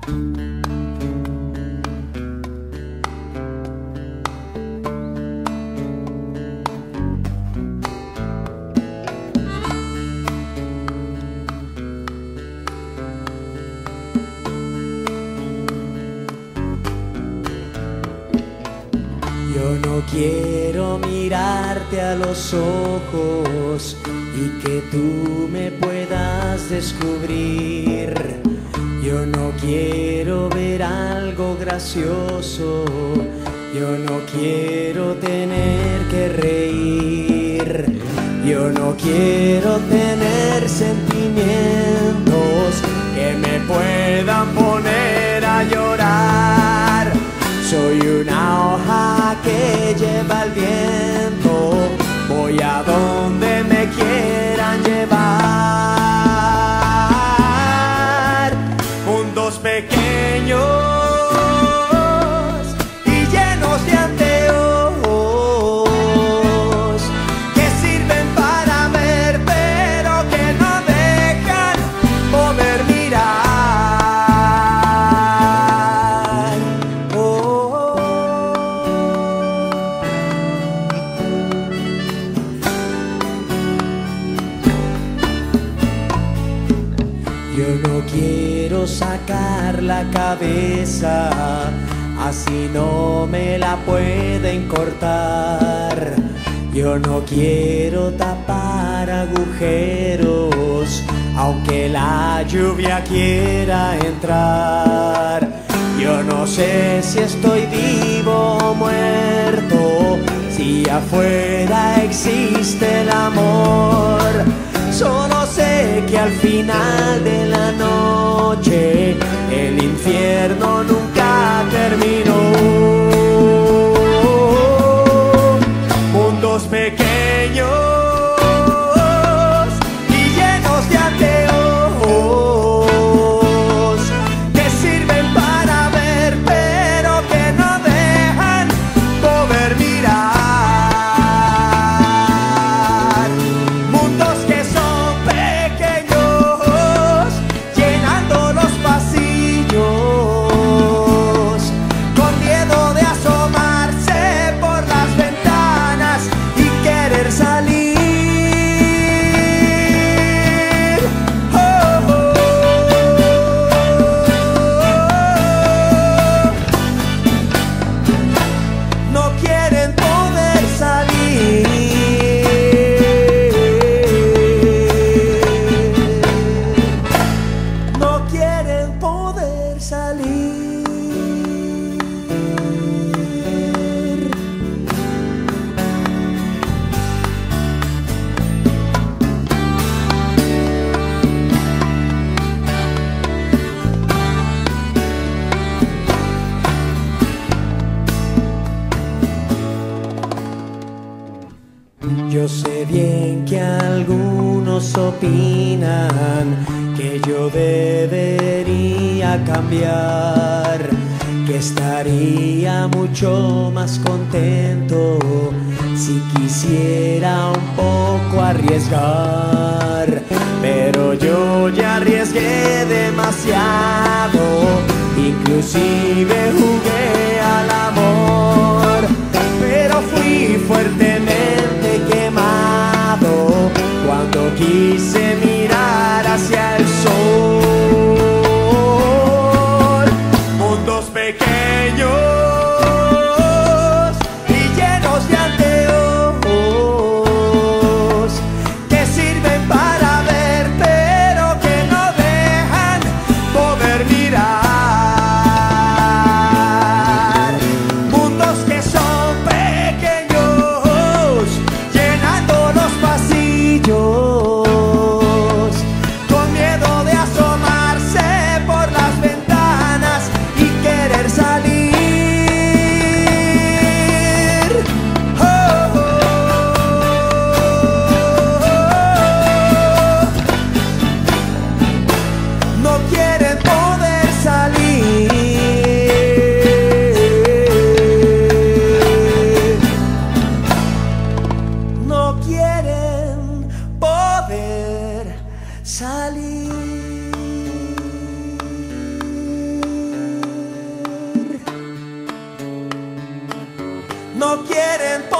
Yo no quiero mirarte a los ojos y que tú me puedas descubrir. Yo no quiero ver algo gracioso, yo no quiero tener que reír. Yo no quiero tener sentimientos que me puedan poner a llorar. Soy una hoja que lleva el viento, voy a donde me quieran llevar. Mundos pequeños y llenos de anteojos que sirven para ver, pero que no dejan poder mirar. Yo no quiero sacar la cabeza, así no me la pueden cortar. Yo no quiero tapar agujeros, aunque la lluvia quiera entrar. Yo no sé si estoy vivo o muerto, si afuera existe el amor. Solo sé que al final de la noche el infierno nunca terminó. Mundos pequeños y llenos de anteojos que sirven para ver, pero que no dejan poder mirar. Mundos que son yo sé bien que algunos opinan que yo debería cambiar, que estaría mucho más contento si quisiera un poco arriesgar. Pero yo ya arriesgué demasiado, inclusive jugué al amor, pero fui fuertemente quemado cuando quise mirar hacia el sol. Mundos pequeños y llenos de anteojos que sirven para ver, pero que no quieren